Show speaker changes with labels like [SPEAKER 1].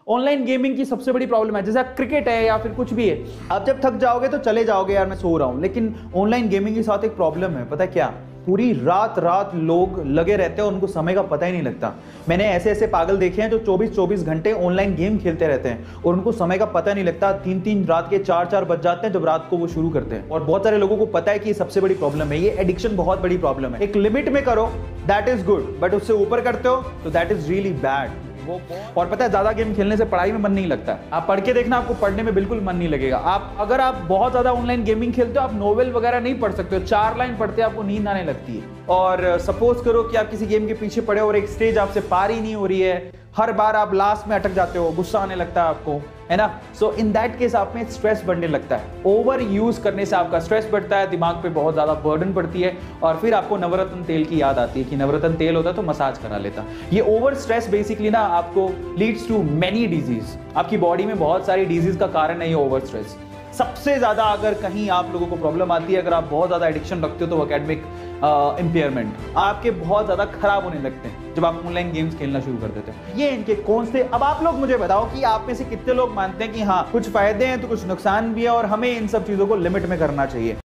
[SPEAKER 1] Online gaming की सबसे बड़ी प्रॉब्लम है, जैसे क्रिकेट है या फिर कुछ भी है, आप जब थक जाओगे तो चले जाओगे यार मैं सो रहा हूं, लेकिन ऑनलाइन गेमिंग के साथ एक प्रॉब्लम है, पता है क्या? पूरी रात रात लोग लगे रहते हैं और उनको समय का पता ही नहीं लगता। मैंने ऐसे ऐसे पागल देखे हैं जो 24-24 घंटे ऑनलाइन गेम खेलते रहते हैं और उनको समय का पता नहीं लगता। 3-3 रात के 4-4 बज जाते हैं जब रात को वो शुरू करते हैं। और बहुत सारे लोगों को पता है कि ये सबसे बड़ी प्रॉब्लम है, ये एडिक्शन बहुत बड़ी प्रॉब्लम है। एक लिमिट में करो दैट इज गुड, बट उससे ऊपर करते हो तो दैट इज रियली बैड। और पता है ज्यादा गेम खेलने से पढ़ाई में मन नहीं लगता। आप पढ़ के देखना, आपको पढ़ने में बिल्कुल मन नहीं लगेगा। अगर आप बहुत ज्यादा ऑनलाइन गेमिंग खेलते हो, आप नोवेल वगैरह नहीं पढ़ सकते हो। 4 लाइन पढ़ते आपको नींद आने लगती है। और सपोज करो कि आप किसी गेम के पीछे पड़े और एक स्टेज आपसे पार ही नहीं हो रही है, हर बार आप लास्ट में अटक जाते हो, गुस्सा आने लगता है आपको, है ना? सो इन दैट केस आप में स्ट्रेस बढ़ने लगता है। ओवर यूज करने से आपका स्ट्रेस बढ़ता है, दिमाग पे बहुत ज्यादा बर्डन पड़ती है और फिर आपको नवरत्न तेल की याद आती है कि नवरत्न तेल होता तो मसाज करा लेता। ये ओवर स्ट्रेस बेसिकली ना आपको लीड्स टू मेनी डिजीज। आपकी बॉडी में बहुत सारी डिजीज का कारण है ये ओवर स्ट्रेस। सबसे ज्यादा अगर कहीं आप लोगों को प्रॉब्लम आती है, अगर आप बहुत ज्यादा एडिक्शन रखते हो, तो एकेडमिक इंपेयरमेंट आपके बहुत ज्यादा खराब होने लगते हैं जब आप ऑनलाइन गेम्स खेलना शुरू कर देते हैं। ये इनके कौन से, अब आप लोग मुझे बताओ कि आप में से कितने लोग मानते हैं कि हाँ कुछ फायदे हैं तो कुछ नुकसान भी है और हमें इन सब चीजों को लिमिट में करना चाहिए।